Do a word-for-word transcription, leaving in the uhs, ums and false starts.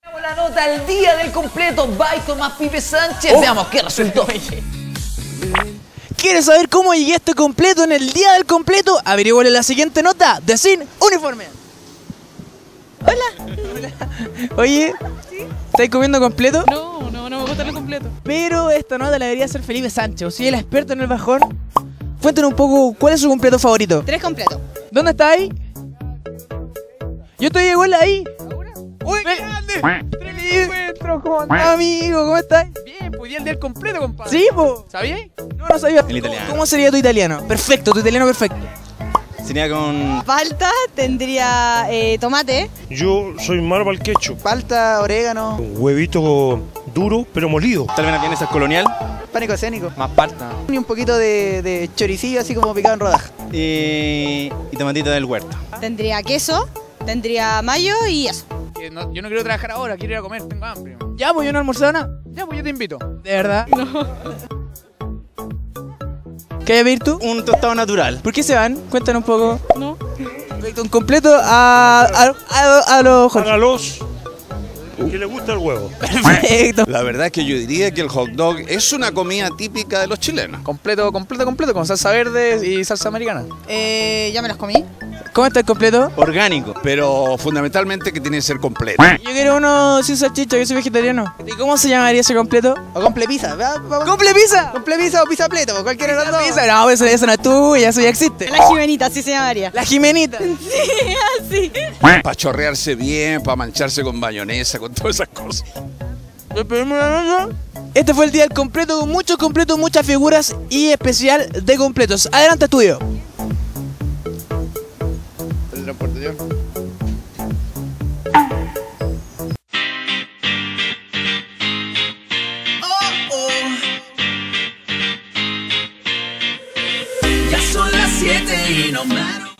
La nota al día del completo by Tomás Pipe Sánchez. Oh. Veamos qué resultó. ¿Quieres saber cómo llegué a este completo en el día del completo? Averigüe la siguiente nota de Sin Uniforme. Hola. Hola. Oye, ¿sí? ¿Estáis comiendo completo? No, no, no me gusta el completo. Pero esta nota la debería hacer Felipe Sánchez. O si es el experto en el bajón. Cuéntanos un poco, ¿cuál es su completo favorito? Tres completos. ¿Dónde está ahí? Yo estoy igual ahí. ¡Uy, qué grande! ¡Felipe! Encuentro, ¿cómo andás, amigo? ¿Cómo estás? Bien, pues día el día completo, compadre. Sí, po. ¿Sabías? No, no sabía. El italiano. ¿Cómo sería tu italiano? Perfecto, tu italiano perfecto. Sería con... Palta, tendría eh, tomate. Yo soy malo para el ketchup. Palta, orégano, Un huevito duro, pero molido. Tal vez una vienesa colonial. pánico escénico. Más palta. Y un poquito de, de choricillo así como picado en rodaja. Y, y tomatita del huerto. Tendría queso, tendría mayo y eso. Que no- yo no quiero trabajar ahora, quiero ir a comer, tengo hambre. Ya, pues yo no he almorzado nada. Ya, pues yo te invito. ¿De verdad? No. ¿Qué hay a pedir tú? Un tostado natural. ¿Por qué se van? Cuéntanos un poco. No. Perfecto, un completo a, a, a, a los Jorge. Hágalos. Que le gusta el huevo. Perfecto. La verdad es que yo diría que el hot dog es una comida típica de los chilenos. Completo, completo, completo, con salsa verde y salsa americana. Eh, ya me los comí. ¿Cómo está el completo? Orgánico. Pero fundamentalmente que tiene que ser completo. Yo quiero uno sin salchicha, yo soy vegetariano. ¿Y cómo se llamaría ese completo? O comple pizza. ¿va? Va- ¡Comple pizza! Comple pizza o pizza pleto, cualquiera de las dos. Pizza. No, eso, eso no es tuya, eso ya existe. La Jimenita, así se llamaría. La Jimenita. Sí, así. Para chorrearse bien, para mancharse con mayonesa, con todas esas cosas. Este fue el día del completo con muchos completos, muchas figuras y especial de completos. Adelante, estudio. Teletransportación. Ya son las siete y no me